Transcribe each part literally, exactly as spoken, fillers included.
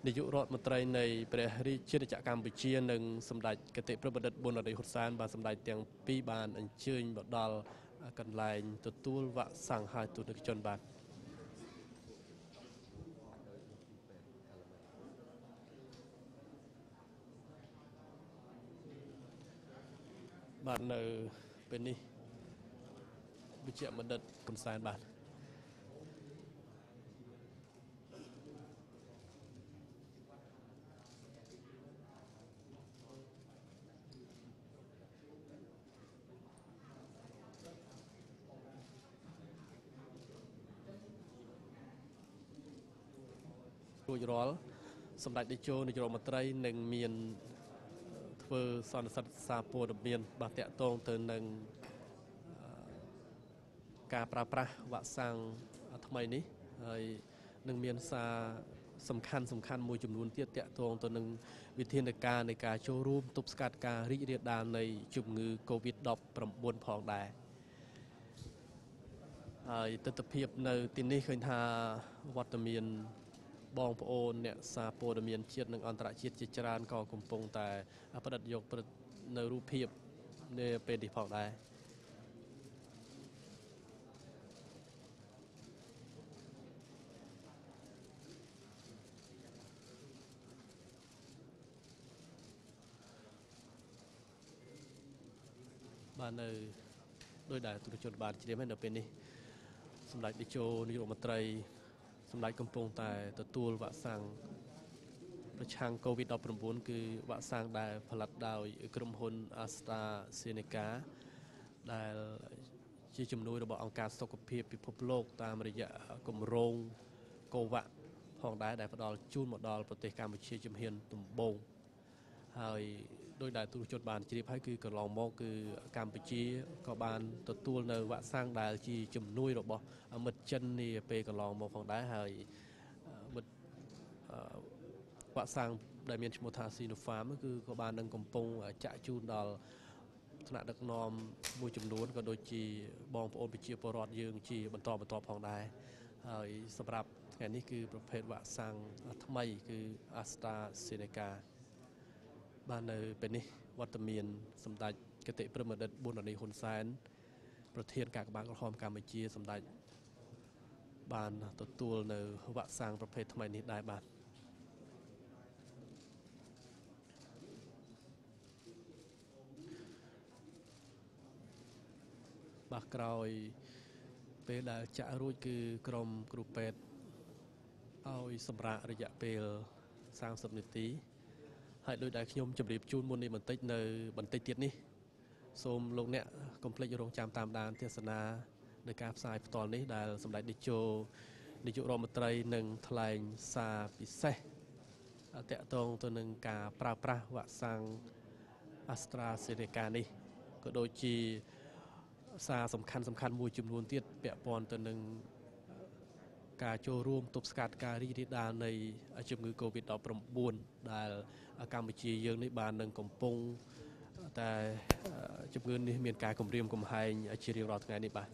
នាយករដ្ឋមន្ត្រីនៃព្រះរាជាណាចក្រកម្ពុជានិងសម្ដេចគតិប្របដិតប៊ុនរ៉ាឌីហ៊ុនសែនបានសម្ដេចទាំងពីរបានអញ្ជើញមកដល់កន្លែងទទួលវ៉ាក់សាំងហើយទូតជនបាទបាទនៅពេលនេះវិជ្ជបណ្ឌិតហ៊ុនសែនបាទរួចរាល់សម្ដេចតេជោនាយករដ្ឋមន្ត្រីនឹងមានធ្វើសន្និសីទសារព័ត៌មានបាទតាក់ទងទៅនឹងការប្រើប្រាស់វ៉ាក់សាំងថ្មីនេះហើយនឹងមានសារសំខាន់សំខាន់មួយចំនួនទៀតតាក់ទងទៅនឹងវិធានការនៃការចូលរួមទប់ស្កាត់ការរីករាលដាលនៃជំងឺ កូវីដ ដប់ប្រាំបួន ផងដែរហើយទស្សនវិជ្ជានៅទីនេះឃើញថាវត្តមានបងប្អូនអ្នកសារព័ត៌មានជាតិនិងអន្តរជាតិជាច្រើនក៏កំពុងតែផ្ដិតយកនៅរូបភាពនៅពេលនេះផងដែរបាននៅដោយដែលទូតជនបានជ្រាបហើយនៅពេលនេះសម្ដេចតេជោនាយករដ្ឋមន្ត្រីសម្ដេចកំពុងតែទទួលវ៉ាក់សាំងប្រឆាំង កូវីដ ដប់ប្រាំបួន គឺវ៉ាក់សាំងដែលផលិតដោយក្រុមហ៊ុន AstraZeneca ដែលជាជំនួយរបស់អង្គការសុខភាពពិភពលោកតាមរយៈគម្រោង COVAX ផងដែរដែលផ្ដល់ជូនមកដល់ប្រទេសកម្ពុជាជំហានដំបូងហើយដោយដែលទូតជនបានជ្រាបហើយគឺកន្លងមកគឺកម្ពុជាក៏បានទទួលនៅវ៉ាក់សាំងដែលជាជំនួយរបស់មិត្តចិននាពេលកន្លងមកផងដែរហើយមិត្តវ៉ាក់សាំងដែលមានឈ្មោះថា Sinopharm គឺក៏បាននឹងកំពុងចាក់ជូនដល់ថ្នាក់ដឹកនាំមួយចំនួនក៏ដូចជាបងប្អូនប្រជាពលរដ្ឋយើងជាបន្តបន្តផងដែរហើយសម្រាប់ថ្ងៃនេះគឺប្រភេទវ៉ាក់សាំងថ្មីគឺ AstraZeneca បាននៅពេលនេះវត្តមានសម្ដេចគតិប្រិមត្តប៊ុនរ៉ាឌីហ៊ុនសែនប្រធានកាកបាទក្រហមកម្ពុជាសម្ដេចបានទទួលនៅវ៉ាក់សាំងប្រភេទថ្មីនេះដែរបាទបាទក្រោយពេលដែលចាក់រួចគឺក្រុមគ្រូពេទ្យឲ្យសម្រាករយៈពេលសាមសិបនាទីហើយដោយដែលខ្ញុំជម្រាបជូនមុននេះបន្តិចនៅបន្តិចទៀតនេះសូមលោកអ្នកកុំភ្លេចរងចាំតាមដានទេសនានៃការផ្សាយផ្ទាល់នេះដែលសម្ដេចតេជោនាយករដ្ឋមន្ត្រីនឹងថ្លែងសារពិសេសតាក់ទងទៅនឹងការប្រើប្រាស់វ៉ាក់សាំង AstraZeneca នេះក៏ដូចជាសារសំខាន់សំខាន់មួយចំនួនទៀតពាក់ព័ន្ធទៅនឹងការចូលរួមទប់ស្កាត់ការរីករាលដាលនៃជំងឺ កូវីដ ដប់ប្រាំបួន ដែលកម្ពុជាយើងនេះបាននឹងកំពុងតែជំងឺនេះមានការគំរាមកំហែងជារៀងរាល់ថ្ងៃនេះបាទ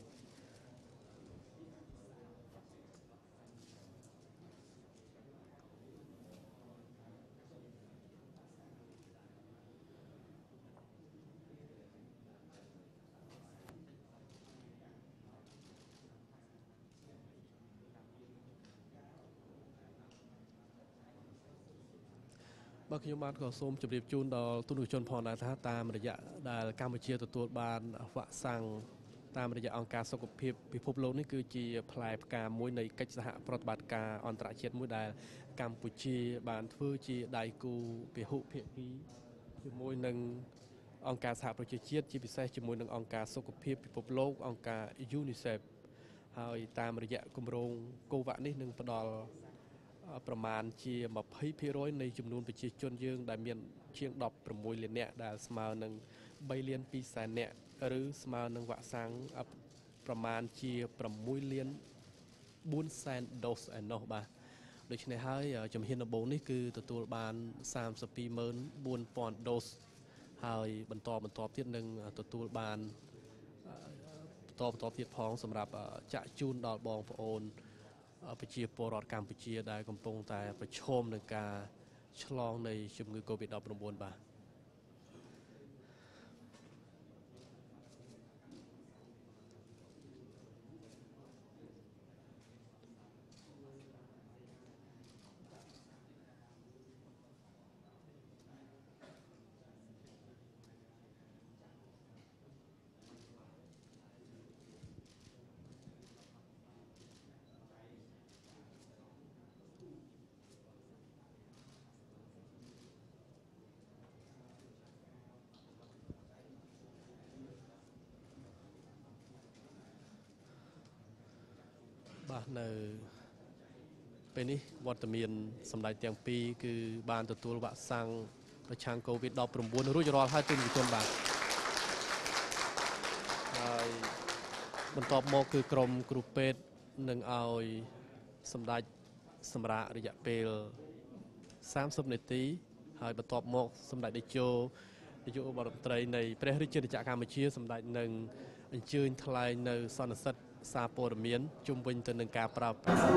បាទខ្ញុំបាទក៏សូមជម្រាបជូនដល់ទូតជនផងដែរថាតាមរយៈដែលកម្ពុជាទទួលបានវ៉ាក់សាំងតាមរយៈអង្គការសុខភាពពិភពលោកនេះគឺជាផ្លែផ្កាមួយនៃកិច្ចសហប្រតិបត្តិការអន្តរជាតិមួយដែលកម្ពុជាបានធ្វើជាដៃគូពហុភាគីជាមួយនឹងអង្គការសហប្រជាជាតិជាពិសេសជាមួយនឹងអង្គការសុខភាពពិភពលោកអង្គការ UNICEF ហើយតាមរយៈគម្រោង COVAX នេះនឹងផ្ដល់ប្រមាណជា ยี่สิบเปอร์เซ็นต์ នៃចំនួនប្រជាជនយើងដែលមានជាង ដប់ប្រាំមួយលាននាក់ដែលស្មើនឹង បីលានពីរសែននាក់ឬស្មើនឹងវ៉ាក់សាំងប្រមាណជា ប្រាំមួយលានបួនសែនដូសឯណោះបាទដូច្នេះហើយជំហានដំបូងនេះគឺទទួលបានសាមសិបពីរម៉ឺនបួនពាន់ដូសហើយបន្តបន្តទៀតនឹងទទួលបានបន្តបន្តទៀតផងសម្រាប់ចាក់ជូនដល់បងប្អូនប្រជាពលរដ្ឋកម្ពុជាដែលកំពុងតែប្រឈមនឹងការឆ្លងនៃជំងឺ Covid ដប់ប្រាំបួន បាទបាទនៅពេលនេះវត្តមានសម្ដេចទាំងពីរគឺបានទទួលវ៉ាក់សាំងប្រឆាំង Covid ដប់ប្រាំបួន រួចរាល់ហើយទូមជនបាទហើយបន្ទាប់មកគឺក្រុមគ្រូពេទ្យនឹងឲ្យសម្ដេចសម្រាប់រយៈពេលសាមសិបនាទីហើយបន្ទាប់មកសម្ដេចតេជោនាយករដ្ឋមន្ត្រីនៃព្រះរាជាណាចក្រកម្ពុជាសម្ដេចនឹងអញ្ជើញថ្លែងនៅសន្និសីទសារព័ត៌មានជុំវិញទៅនឹងការប្រើប្រាស់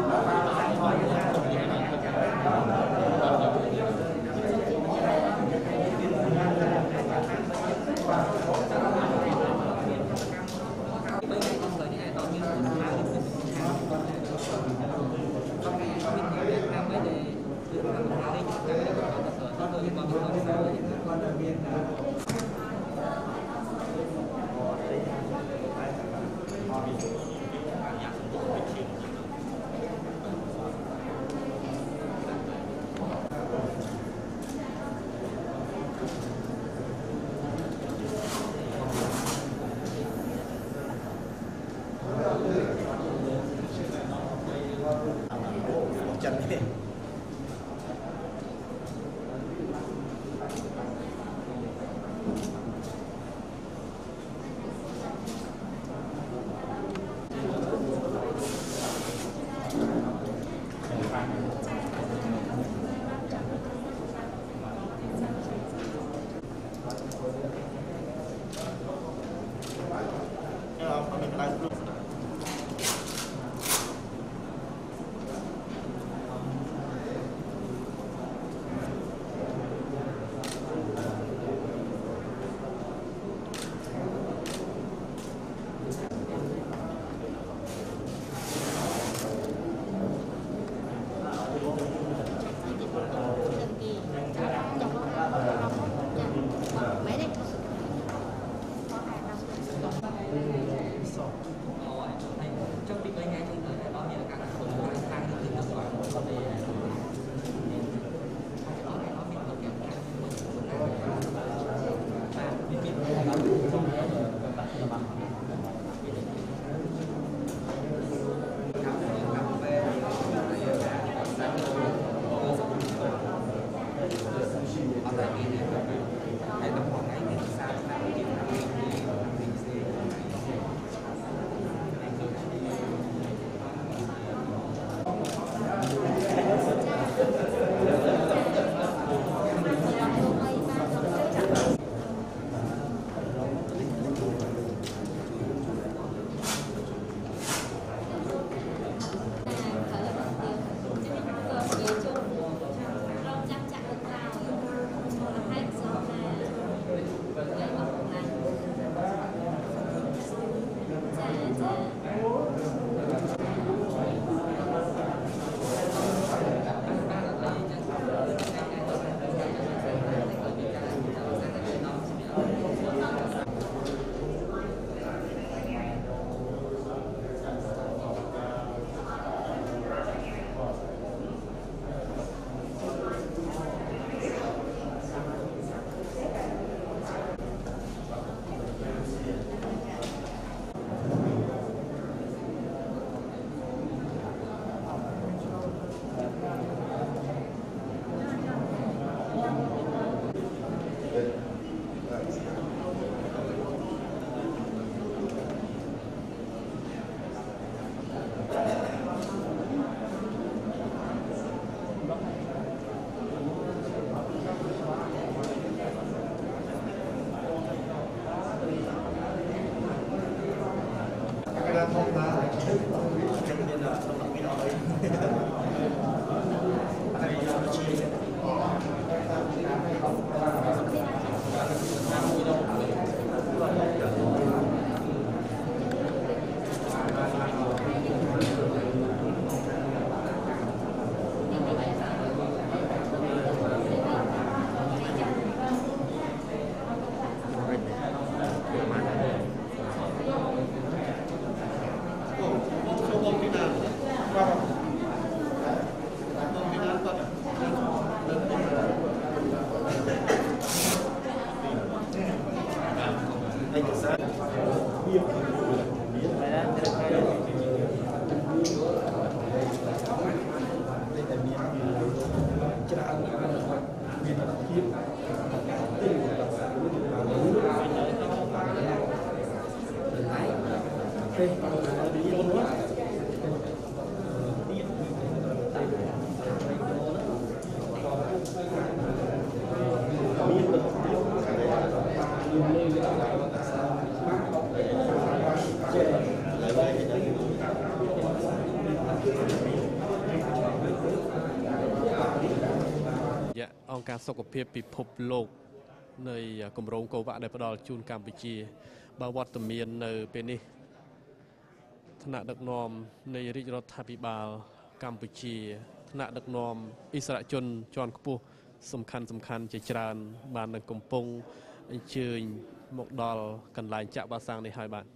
អង្គការសុខភាពពិភពលោកនៃគម្រោងកូវ៉ាក់ដែលផ្ដល់ជូនកម្ពុជាបើវត្តមាននៅពេលនេះថ្នាក់ដឹកនាំនៃរាជរដ្ឋាភិបាលកម្ពុជាថ្នាក់ដឹកនាំអិសរាជជនជាន់ខ្ពស់សំខាន់សំខាន់ជាច្រើនបាននឹងកំពុងអញ្ជើញមកដល់កន្លែងចាក់វ៉ាក់សាំងនេះហើយបាទ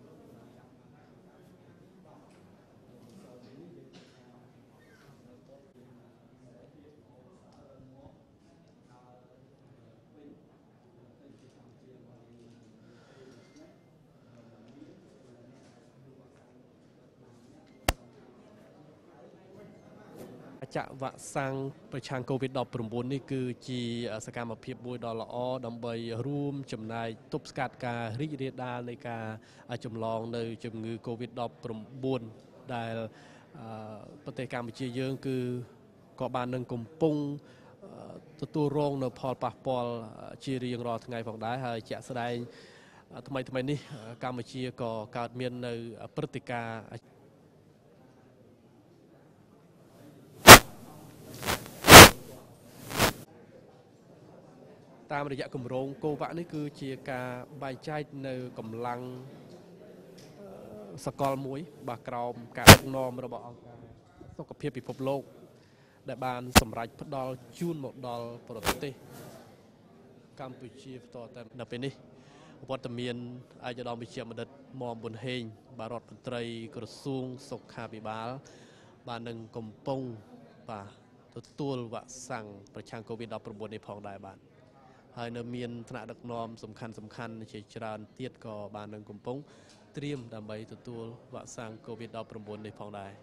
ចាក់វ៉ាក់សាំងប្រឆាំង កូវីដ ដប់ប្រាំបួន នេះគឺជាសកម្មភាពមួយដ៏ល្អដើម្បីរួមចំណែកទប់ស្កាត់ការរីករាលដាលនៃការចម្លងនៅជំងឺ កូវីដ ដប់ប្រាំបួន ដែលប្រទេសកម្ពុជាយើងគឺក៏បាននឹងកំពុងទទួលរងនៅផលប៉ះពាល់ជារៀងរាល់ថ្ងៃផងដែរហើយជាក់ស្ដែងថ្មីថ្មីនេះកម្ពុជាក៏កើតមាននៅព្រឹត្តិការណ៍តាមរយៈគម្រោងកូវ៉ាក់នេះគឺជាការបែងចែកនៅកម្លាំងសកលមួយបាទក្រោមការដឹកនាំរបស់អង្គការសុខភាពពិភពលោកដែលបានសម្រេចផ្ដល់ជូនមកដល់ប្រទេសកម្ពុជាផ្ទាល់តែដល់ពេលនេះវត្តមានឯកឧត្តមវិជ្ជបណ្ឌិតមុំប៊ុនហេងបាទរដ្ឋមន្ត្រីក្រសួងសុខាភិបាលបាននឹងកំពុងបាទទទួលវ៉ាក់សាំងប្រឆាំង កូវីដ ដប់ប្រាំបួន នេះផងដែរបាទហើយនៅមានថ្នាក់ដឹកនាំសំខាន់សំខាន់ជាច្រើនទៀតក៏បាននឹងកំពុងត្រៀមដើម្បីទទួលវ៉ាក់សាំង កូវីដ ដប់ប្រាំបួន នេះផងដែរ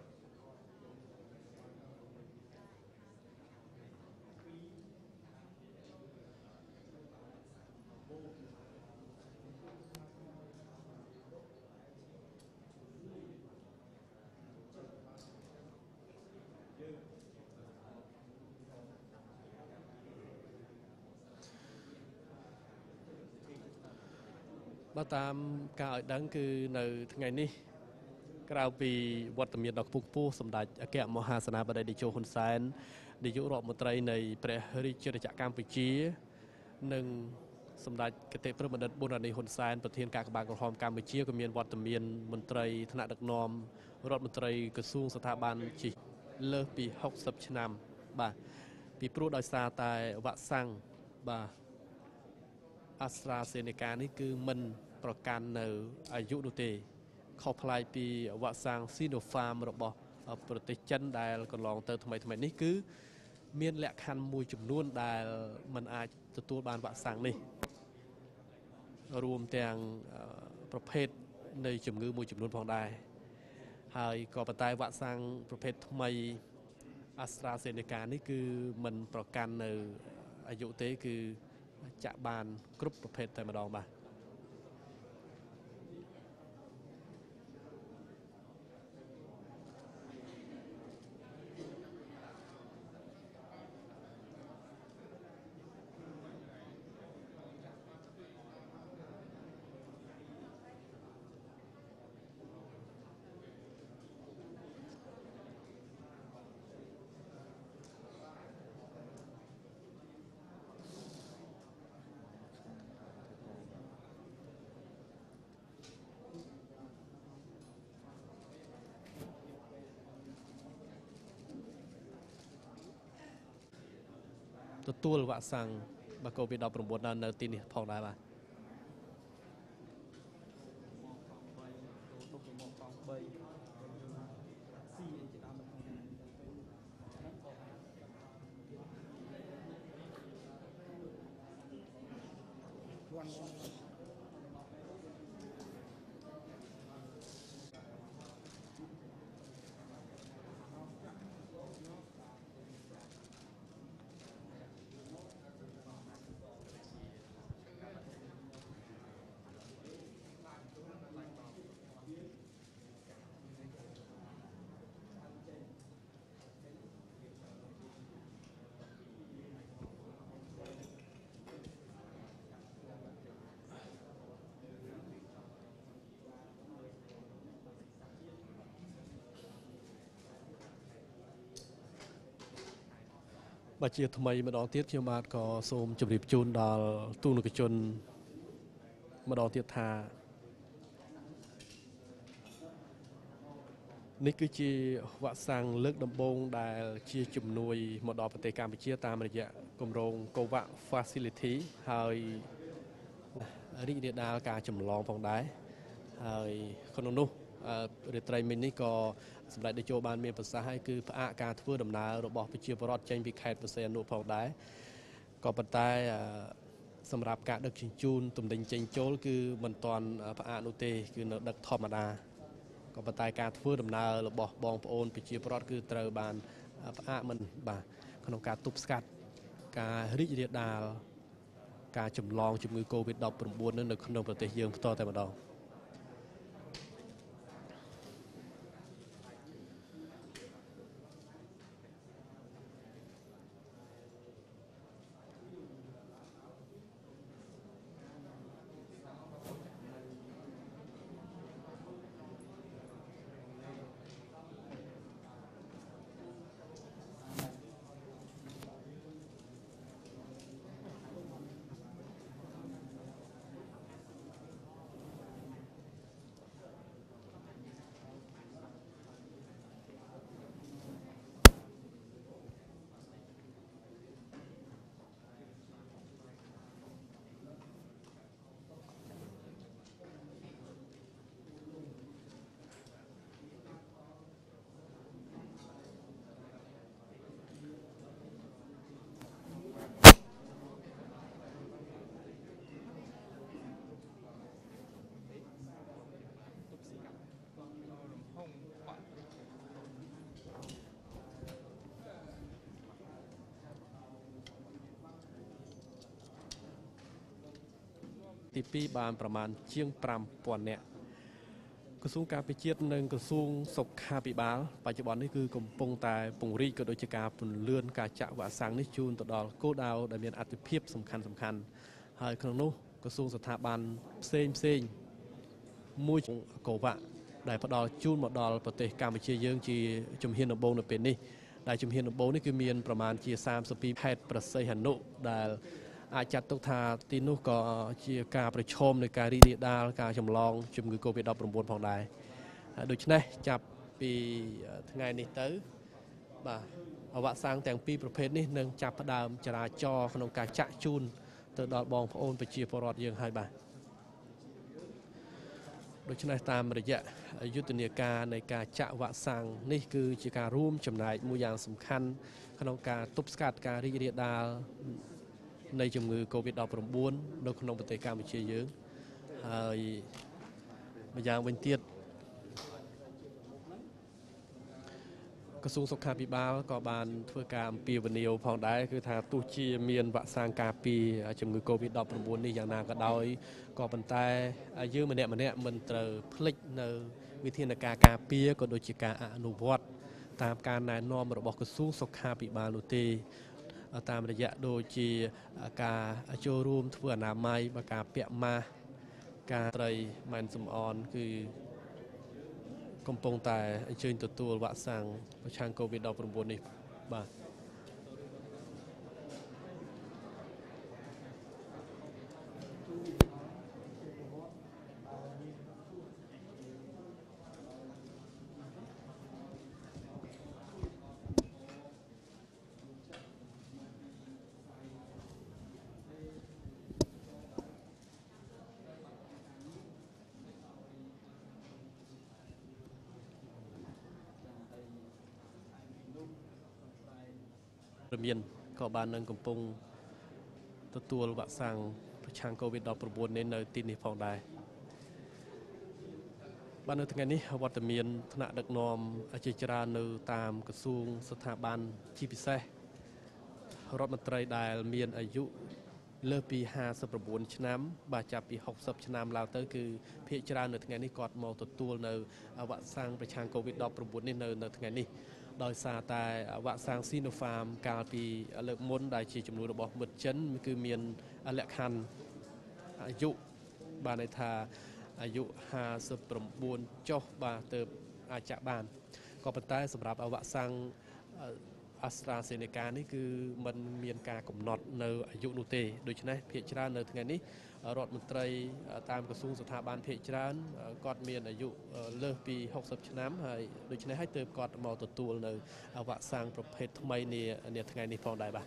បើតាមការឲ្យដឹងគឺនៅថ្ងៃនេះក្រៅពីវត្តមានដ៏ខ្ពង់ខ្ពស់សម្ដេចអគ្គមហាសេនាបតីតេជោហ៊ុនសែននាយករដ្ឋមន្ត្រីនៃព្រះរាជាណាចក្រកម្ពុជានិងសម្ដេចគតិប្រិយបណ្ឌិតប៊ុនរ៉ានីហ៊ុនសែនប្រធានការក្បាលក្រហមកម្ពុជាក៏មានវត្តមានមន្ត្រីថ្នាក់ដឹកនាំរដ្ឋមន្ត្រីក្រសួងស្ថាប័នជាលើសពីហុកសិបឆ្នាំបាទពីព្រោះដោយសារតែវ៉ាក់សាំងបាទ AstraZeneca នេះគឺមិនប្រកាន់នៅអាយុនោះទេខុសប្លែកពីវ៉ាក់សាំង Sinopharm របស់ប្រទេសចិនដែលកន្លងទៅថ្មីថ្មីនេះគឺមានលក្ខខណ្ឌមួយចំនួនដែលมันអាចទទួលបានវ៉ាក់សាំងនេះរួមទាំងប្រភេទនៃជំងឺមួយចំនួនផងដែរហើយក៏ប៉ុន្តែវ៉ាក់សាំងប្រភេទថ្មី AstraZeneca នេះគឺมันប្រកាន់នៅអាយុទេគឺចាក់បានគ្រប់ប្រភេទតែម្ដងបាទទទួលវ៉ាក់សាំងបាទ កូវីដ ដប់ប្រាំបួន នៅទីនេះផងដែរបាទบัจเจียทำไมมาดองเทียบเทียมบาทก็โสมจุดริบจูนดอลตู้นกจนมาดองเทียบทานี่คือจีวัสังเลือกดำบงได้จีจุ่มนุยมาดองปฏิการไปเชียตามระยะกรมโรงโกวะฟาซิลิตี้ให้ริเดียดาการจุ่มลองพองได้ให้คนนู้นเรือไตรมินนี่ก็สำหรับดิโจบานเมียภาษาให้คือพระการทั่วดำนาเราบอกไปเชียปรอดเจนพิคายเปอร์เซ็นต์นู้พองได้ก็ปัจจัยสำหรับการดักชิงจูนตุ่มดิงเจนโจลคือมันตอนพระอานุเตคือดักธรรมดาก็ปัจจัยการทั่วดำนาเราบอกบองโอนไปเชียปรอดคือเตอร์บานพระอามันบ่าขนมการตุบสกัดการริเดียดาการจุ่มลองจุ่มมือโควิดดอกปรุงบุญนั่นในขนมประเทศเยืองต่อแต่มาดองที่ปีบานประมาณเชียงปรำปวนเนี่ยกระทรวงการพิจิตรหนึ่งกระทรวงสุขาภิบาลปัจจุบันนี่คือกรมปงตายปงรีก็โดยการปุ่นเลื่อนการจักวะสังนิจูนต่อดอลโกดาวได้มีอัตเพียบสำคัญสำคัญหายขนมนู้กระทรวงสถาบันเซมเซงมุ้ยโกวะได้พอดอลจูนหมดดอลประเทศกัมพูชาเยื้องจีจุมเฮียนโบนเป็นนี่ได้จุมเฮียนโบนี่คือมีประมาณจีสามสปีแพทย์ประเสริฐนุได้อาจจะตกทาตีนุก็เชียการประชมในการรีเดียดาการจำลองจุ่มคือโควิดดอกปรุงบนผ่องได้โดยเฉพาะจับปีทั้งไงนี้ตื้อบ่าเอาวะสร้างแต่งปีประเภทนี้หนึ่งจับประดามจราจรขนมการจะจูนตัวดอกบองพระโอนไปเชียปรอดยังให้บ่าโดยเฉพาะตามระยะยุติเนียการในการจะวะสร้างนี่คือจีการร่วมจำหน่ายมูอย่างสำคัญขนมการตุบสกัดการรีเดียดาในจมือโควิดดอกปรุงบุญโดยขนมปฏิกรรมเชียเยอะมาอย่างเป็นเตียดกระทรวงสุขาภิบาลก็บานเพื่อการปีวันเดียวพองได้คือทางตู้ชีเมียนวะสร้างการปีจมือโควิดดอกปรุงบุญนี่อย่างนานก็ได้ก็บรรทายอายุมันเนี่ยมันเนี่ยมันเติร์พลิกในวิธีในการการปีก็โดยการอนุวัตตามการนายนอมระบบกระทรวงสุขาภิบาลนุตีตามระยะโดยจีการโจรูมทั่วนาไม้มาการเปียมาการไตรมันสมออนคือกำปงแต่เชิญตัวตัววะสังประชังโควิดดอกปรุงบุญนี่บ้าเมียนก็บานนึงกำปงตัวตัววะสังประชังโควิดดอกปรุงบุญในในตีนี่พองได้บ้านในทั้งนี้วัดเมียนธนาดักนอมอาจจารานูตามกระทรวงสถาบันชีพิเศษรถมนตรีได้เมียนอายุเลิกปีห้าสิบประบุนชนะบาดจับปีหกสิบชนะลาวเตอร์คือพิจารณาในทั้งนี้กอดมองตัวตัวในอวสานประชังโควิดดอกประบุนในในทั้งนี้โดยซาตายอวสานซีโนฟาร์มการปีเลิกม้วนได้ชีจำนวนระบบหมดเช่นคือเมียนอเล็กฮันอายุบาในทาอายุห้าสิบประบุนจบบาเติบอาจจะบานก็เป็นใต้สำหรับอวสานអាស្ត្រាសេនេកានេះគឺมันមានការកំណត់នៅអាយុនោះទេដូច្នេះភាគច្រើននៅថ្ងៃនេះរដ្ឋមន្ត្រីតាមក្រសួងស្ថាប័នភាគច្រើនគាត់មានអាយុលើសពីหกสิบឆ្នាំហើយដូច្នេះហើយទើបគាត់មកទទួលនៅវ៉ាក់សាំងប្រភេទថ្មីនានាថ្ងៃនេះផងដែរបាទ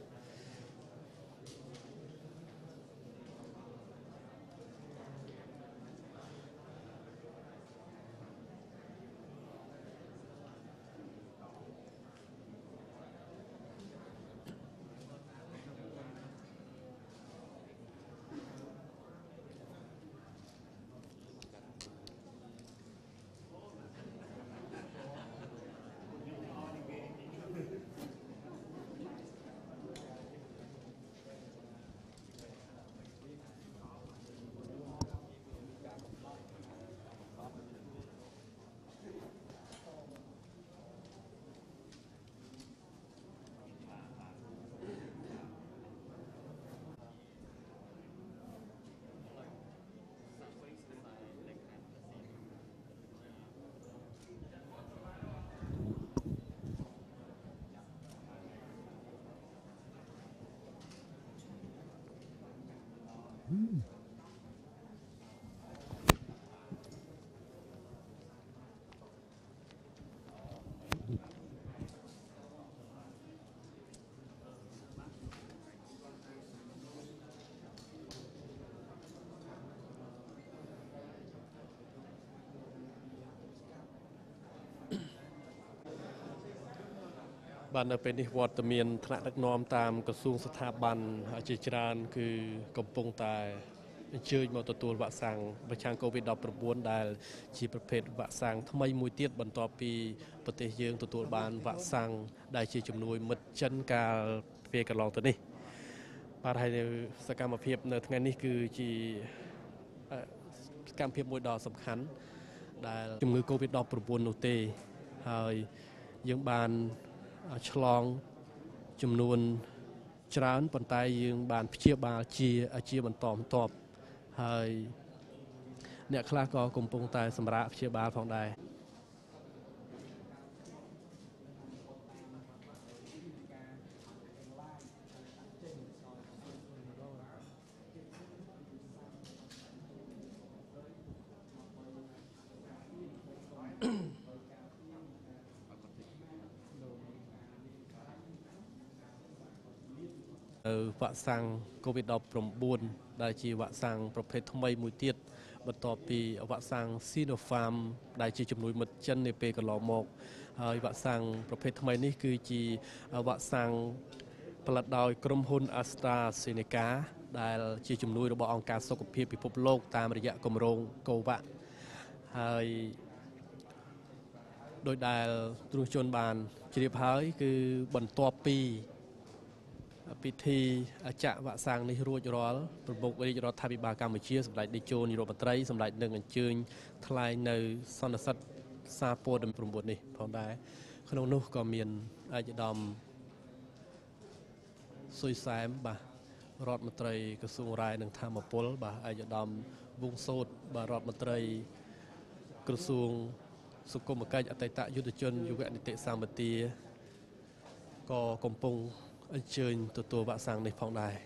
បាននៅពេលនេះវត្តមានថ្នាក់ដឹកនាំតាមក្រសួងស្ថាប័នជាច្រើនគឺកំពុងតែអញ្ជើញមកទទួលវ៉ាក់សាំងប្រឆាំង កូវីដ ដប់ប្រាំបួន ដែលជាប្រភេទវ៉ាក់សាំងថ្មីមួយទៀតបន្ទាប់ពីប្រទេសយើងទទួលបានវ៉ាក់សាំងដែលជាជំនួយមិត្តចិនកាលពេលកន្លងទៅនេះបាទហើយសកម្មភាពនៅថ្ងៃនេះគឺជាសកម្មភាពមួយដ៏សំខាន់ដែលជំងឺ កូវីដ ដប់ប្រាំបួន នោះទេហើយយើងបានឆ្លងចំនួនច្រើនប៉ុន្តែយើងបានព្យាបាលជាជាបន្តបន្ទាប់ហើយអ្នកខ្លះក៏កំពុងតែសម្រាកព្យាបាលផងដែរវ៉ាក់សាំង កូវីដ ដប់ប្រាំបួន ដែលជាវ៉ាក់សាំងប្រភេទថ្មីមួយទៀតបន្ទាប់ពីវ៉ាក់សាំង Sinopharm ដែលជាជំនួយមិត្តចិននាពេលកន្លងមកហើយវ៉ាក់សាំងប្រភេទថ្មីនេះគឺជាវ៉ាក់សាំងផលិតដោយក្រុមហ៊ុន AstraZeneca ដែលជាជំនួយរបស់អង្គការសុខភាពពិភពលោកតាមរយៈគម្រោង COVAX ហើយដោយដែលទ្រង់ជនបានជ្រាបហើយគឺបន្ទាប់ពីពិធីចាក់វ៉ាក់សាំងនេះរួចរាល់ប្រមុខរាជរដ្ឋាភិបាលកម្ពុជាសម្ដេចតេជោនាយករដ្ឋមន្ត្រីសម្ដេចនឹងអញ្ជើញថ្លែងនៅសន្និសីទសារព័ត៌មានប្រាំបួននេះផងដែរក្នុងនោះក៏មានឯកឧត្តមស៊ុយសែមបាទរដ្ឋមន្ត្រីក្រសួងរាយនឹងធម្មពលបាទឯកឧត្តមវង្សសូតបាទរដ្ឋមន្ត្រីក្រសួងសង្គមគិច្ចអតីតយុទ្ធជនយុវនីតិសម្បទាក៏កំពុងអញ្ជើញទទួលវ៉ាក់សាំងនេះផងដែរ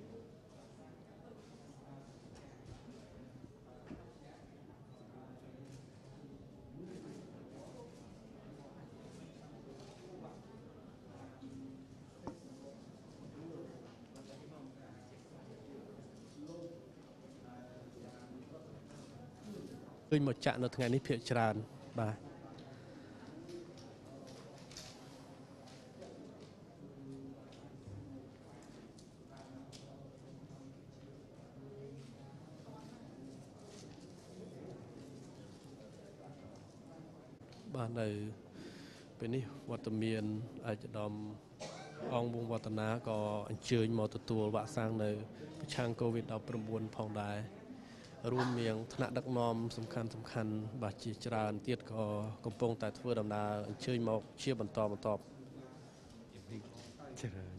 ឃើញមកចាក់នៅថ្ងៃនេះភាគច្រើនបាទបាទនៅពេលនេះវត្តមានឯកឧត្តមអង្គវងវឌ្ឍនាក៏អញ្ជើញមកទទួលវ៉ាក់សាំងនៅប្រឆាំង កូវីដ ដប់ប្រាំបួន ផងដែររួមមានថ្នាក់ដឹកនាំសំខាន់សំខាន់បាទជាច្រើនទៀតក៏កំពុងតែធ្វើដំណើរអញ្ជើញមកជាបន្តបន្ទាប់ច្រើន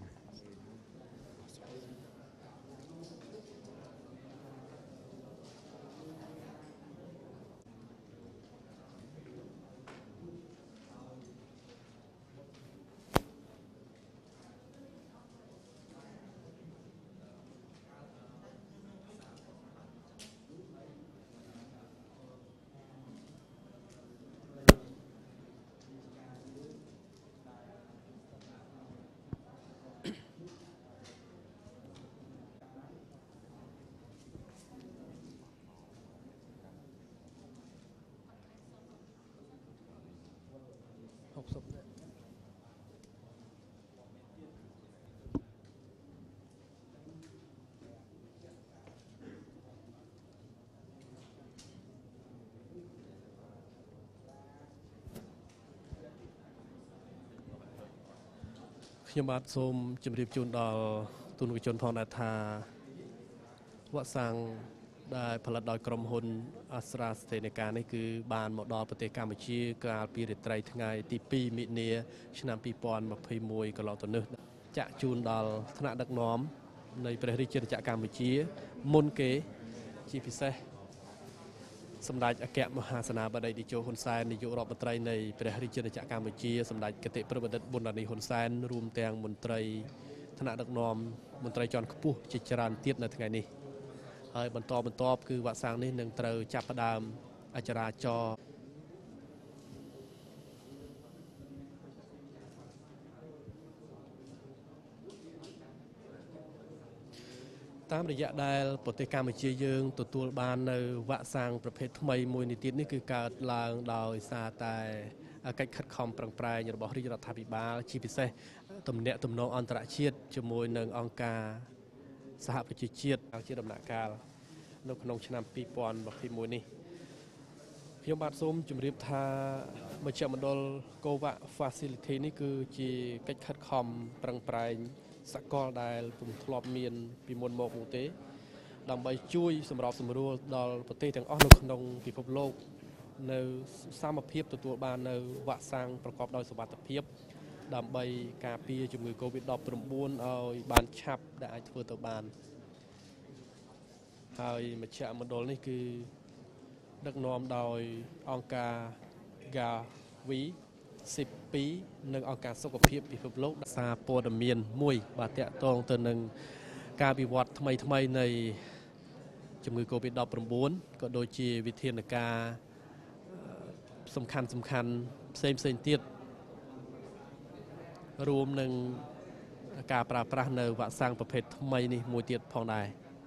ខ្ញុំបាទសូមជម្រាបជូនដល់ទូនវិជនផងដែរថាវ៉ាក់សាំងដែលផលិតដោយក្រុមហ៊ុន AstraZeneca នេះគឺបានមកដល់ប្រទេសកម្ពុជាកាលពីរាត្រីថ្ងៃទីពីរមិនិនាឆ្នាំពីរពាន់ម្ភៃមួយកន្លងទៅនេះចាក់ជូនដល់ថ្នាក់ដឹកនាំនៃព្រះរាជាណាចក្រកម្ពុជាមុនគេជាពិសេសសម្ដេចអគ្គមហាសេនាបតីតេជោហ៊ុនសែននាយករដ្ឋមន្ត្រីនៃព្រះរាជាណាចក្រកម្ពុជាសម្ដេចគតិប្រិបណ្ឌិតប៊ុនរ៉ានីហ៊ុនសែនរួមទាំងមន្ត្រីថ្នាក់ដឹកនាំមន្ត្រីជាន់ខ្ពស់ជាច្រើនទៀតនៅថ្ងៃនេះហើយបន្តបន្ទាប់គឺវ៉ាក់សាំងនេះនឹងត្រូវចាប់ផ្ដើមអចរាចរណ៍តាមរយៈដែលប្រទេសកម្ពុជាយើងទទួលបាននៅវ៉ាក់សាំងប្រភេទថ្មីមួយនេះទៀតនេះគឺកើតឡើងដោយសារតែកិច្ចខិតខំប្រឹងប្រែងរបស់រាជរដ្ឋាភិបាលជាពិសេសទំនាក់ទំនងអន្តរជាតិជាមួយនឹងអង្គការសហប្រជាជាតិជាដំណាក់កាលនៅក្នុងឆ្នាំពីរពាន់ម្ភៃមួយនេះខ្ញុំបាទសូមជម្រាបថាមជ្ឈមណ្ឌល COVAX Facility នេះគឺជាកិច្ចខិតខំប្រឹងប្រែងសកលដែលពុំធ្លាប់មានពីមុនមកនោះទេដើម្បីជួយសម្របសម្រួលដល់ប្រទេសទាំងអស់នៅក្នុងពិភពលោកនៅសមភាពទទួលបាននៅវ៉ាក់សាំងប្រកបដោយសុវត្ថិភាពដើម្បីការពារជំងឺ កូវីដ ដប់ប្រាំបួន ឲ្យបានឆាប់ដែលអាចធ្វើទៅបានហើយមជ្ឈមណ្ឌលនេះគឺដឹកនាំដោយអង្គការ Gavi សិបពីរនិងអង្គការសុខភាពពិភពលោកសារព័ត៌មានមួយបាទតាក់ទងទៅនឹងការវិវត្តថ្មីថ្មីនៃជំងឺ កូវីដ ដប់ប្រាំបួន ក៏ដូចជាវិធានការសំខាន់សំខាន់ផ្សេងផ្សេងទៀតរួមនឹងការប្រើប្រាស់នៅវ៉ាក់សាំងប្រភេទថ្មីនេះមួយទៀតផងដែរ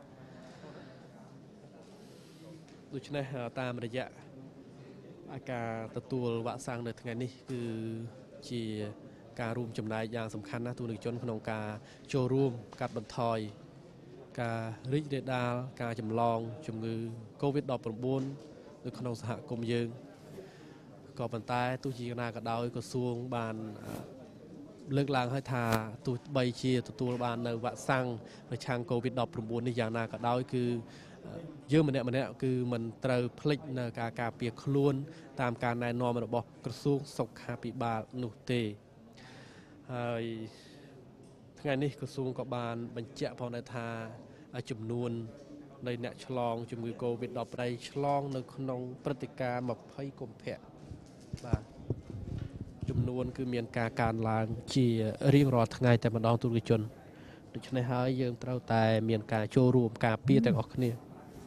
ដូច្នេះតាមរយៈការទទួលវ៉ាក់សាំងនៅថ្ងៃនេះគឺជាការរួមចំណែកយ៉ាងសំខាន់ណាស់ទូនជនក្នុងការចូលរួមកាត់បន្ថយការរីករាលដាលការចម្លងជំងឺ កូវីដ ដប់ប្រាំបួន នៅក្នុងសហគមន៍យើងក៏ប៉ុន្តែទោះជាណាក៏ដោយក្រសួងបានលើកឡើងឲ្យថាទោះបីជាទទួលបាននៅវ៉ាក់សាំងប្រឆាំង កូវីដ ដប់ប្រាំបួន នេះយ៉ាងណាក៏ដោយគឺយើងម្នាក់ម្នាក់គឺមិនត្រូវភ្លេចនៅការការពារខ្លួនតាមការណែនាំរបស់ក្រសួងសុខាភិបាលនោះទេហើយថ្ងៃនេះក្រសួងក៏បានបញ្ជាក់ផងដែរថាចំនួននៃអ្នកឆ្លងជំងឺ កូវីដ ដប់ប្រាំបួន ឆ្លងនៅក្នុងព្រឹត្តិការណ៍ម្ភៃកុម្ភៈបាទចំនួនគឺមានការកើនឡើងជារៀងរាល់ថ្ងៃតែម្ដងទូរជនដូច្នេះហើយយើងត្រូវតែមានការចូលរួមការពារទាំងអស់គ្នា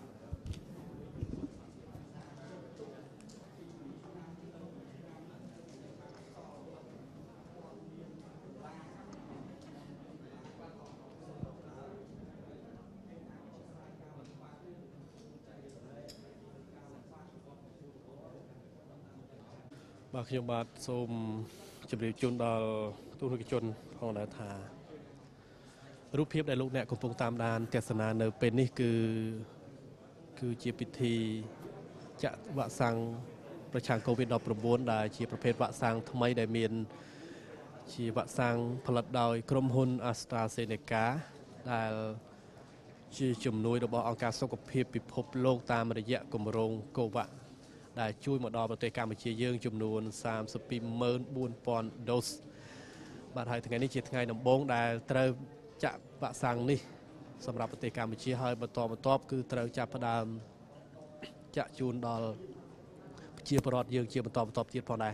បាទខ្ញុំបាទសូមជម្រាបជូនដល់ទូរជនផងដែរថារូបភាពដែលលោកអ្នកកំពុងតាមដានទស្សនានៅពេលនេះគឺគឺជាពិធីចាក់វ៉ាក់សាំងប្រឆាំង កូវីដ ដប់ប្រាំបួន ដែលជាប្រភេទវ៉ាក់សាំងថ្មីដែលមានជាវ៉ាក់សាំងផលិតដោយក្រុមហ៊ុន AstraZeneca ដែលជាជំនួយរបស់អង្គការសុខភាពពិភពលោកតាមរយៈគម្រោង COVAX ដែលជួយមកដល់ប្រទេសកម្ពុជាយើងចំនួនសាមសិបពីរម៉ឺនបួនពាន់ដូសបាទហើយថ្ងៃនេះជាថ្ងៃដំបូងដែលត្រូវចាក់វ៉ាក់សាំងនេះសម្រាប់ប្រទេសកម្ពុជាហើយបន្តបន្ទាប់គឺត្រូវចាប់ផ្ដើមចាក់ជូនដល់ប្រជាពលរដ្ឋយើងជាបន្តបន្ទាប់ទៀតផងដែរ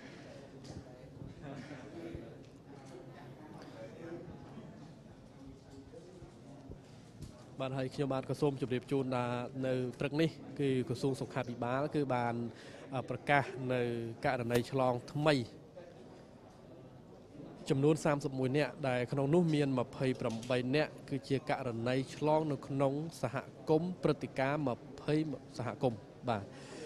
បាទហើយខ្ញុំបាទក៏សូមជម្រាបជូនថានៅព្រឹកនេះគឺក្រសួងសុខាភិបាលគឺបានប្រកាសនៅករណីឆ្លងថ្មីចំនួនសាមសិបមួយនាក់ដែលក្នុងនោះមានម្ភៃប្រាំបីនាក់គឺជាករណីឆ្លងនៅក្នុងសហគមន៍ព្រឹត្តិការណ៍ម្ភៃសហគមន៍បាទ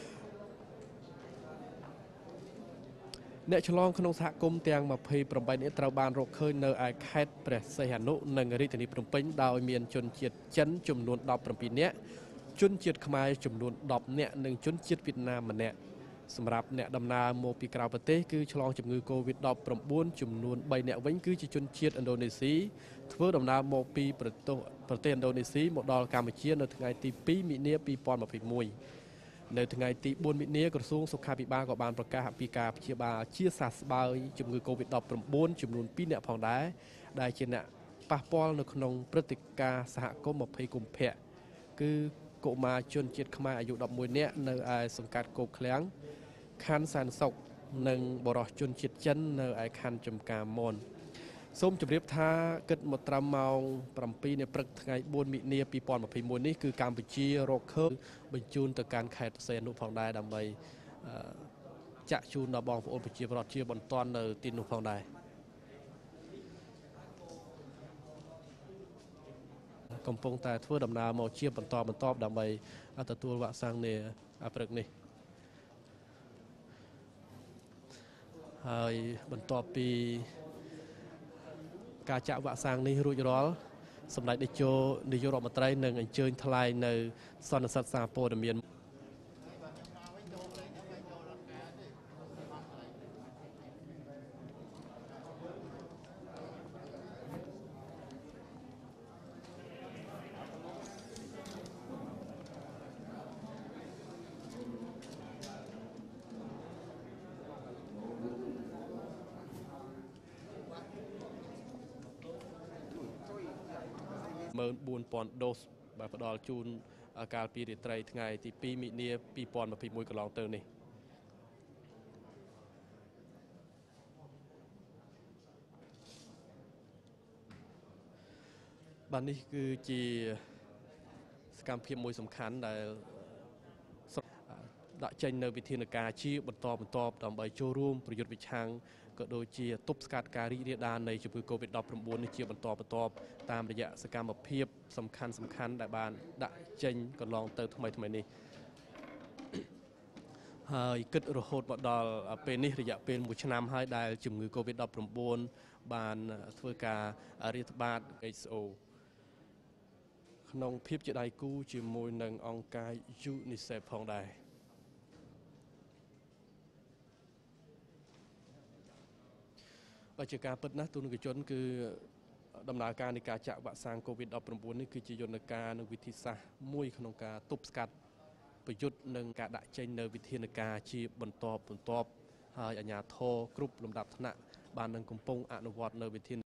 អ្នកឆ្លងក្នុងសហគមន៍ទាំងម្ភៃប្រាំបីនាក់ត្រូវបានរកឃើញនៅឯខេត្តព្រះសីហនុនិងរាជធានីភ្នំពេញដោយមានជនជាតិចិនចំនួនដប់ប្រាំពីរនាក់ជនជាតិខ្មែរចំនួនដប់នាក់និងជនជាតិវៀតណាមម្នាក់សម្រាប់អ្នកដំណើរមកពីក្រៅប្រទេសគឺឆ្លងជំងឺ កូវីដ ដប់ប្រាំបួន ចំនួនបីអ្នកវិញគឺជាជនជាតិឥណ្ឌូនេស៊ីធ្វើដំណើរមកពីប្រទេសប្រទេសឥណ្ឌូនេស៊ីមកដល់កម្ពុជានៅថ្ងៃទីពីរមិនិនាពីរពាន់ម្ភៃមួយនៅថ្ងៃទីបួនមិនិនាក្រសួងសុខាភិបាលក៏បានប្រកាសពីការព្យាបាលជាសះស្បើយជំងឺ កូវីដ ដប់ប្រាំបួន ចំនួនពីរអ្នកផងដែរដែលជាអ្នកប៉ះពាល់នៅក្នុងព្រឹត្តិការណ៍សហគមន៍ម្ភៃកុម្ភៈគឺកុមារជនជាតិខ្មែរអាយុដប់មួយនាក់នៅឯសង្កាត់គោកឃ្លាំងខណ្ឌសែនសុខនិងបរិសុជនជាតិចិននៅឯខណ្ឌចំការមនសូមជម្រាបថាគិតមកត្រឹមម៉ោងប្រាំពីរនៃព្រឹកថ្ងៃបួនមិនិនាពីរពាន់ម្ភៃមួយនេះគឺកម្ពុជារកឃើញបញ្ជូនទៅកាន់ខេត្តផ្សេងនោះផងដែរដើម្បីចាក់ជូនដល់បងប្អូនប្រជាពលរដ្ឋជាបន្តនៅទីនោះផងដែរកំពុងតែធ្វើដំណើរមកជាបន្តបន្តដើម្បីទទួលវ៉ាក់សាំងនាព្រឹកនេះហើយបន្ទាប់ពីការចាក់វ៉ាក់សាំងនេះរួចរាល់សម្ដេចតេជោនាយករដ្ឋមន្ត្រីនឹងអញ្ជើញថ្លែងនៅសន្និសីទសារព័ត៌មានមួយបួនពាន់ដូសបាទផ្ដល់ជូនកាលពីរាត្រីថ្ងៃទីពីរមិនិនាពីរពាន់ម្ភៃមួយកន្លងទៅនេះបាទនេះគឺជាសកម្មភាពមួយសំខាន់ដែលដាក់ចេញនៅវិធានការជាបន្តបន្តដើម្បីចូលរួមប្រយុទ្ធប្រឆាំងក៏ដូចជាទប់ស្កាត់ការរីករាលដាលនៃជំងឺ កូវីដ ដប់ប្រាំបួន នេះជាបន្តបន្តតាមរយៈសកម្មភាពសំខាន់សំខាន់ដែលបានដាក់ចេញកន្លងទៅថ្មីថ្មីនេះហើយគិតរហូតមកដល់ពេលនេះរយៈពេលមួយឆ្នាំហើយដែលជំងឺ កូវីដ ដប់ប្រាំបួន បានធ្វើការរាតត្បាត អេច អូ ក្នុងភាពជាដៃគូជាមួយនឹងអង្គការ យូនីសេហ្វ ផងដែរបើជាការពិតណាស់ទូនគជនគឺដំណើរការនៃការចាក់វ៉ាក់សាំង កូវីដ ដប់ប្រាំបួន នេះគឺជាយន្តការនិងវិធីសាស្ត្រមួយក្នុងការទប់ស្កាត់ប្រយុទ្ធនឹងការដាក់ចេញនៅវិធានការជាបន្តបន្ទាប់ហើយអាជ្ញាធរគ្រប់លំដាប់ថ្នាក់បាននឹងកំពុងអនុវត្តនៅវិធាន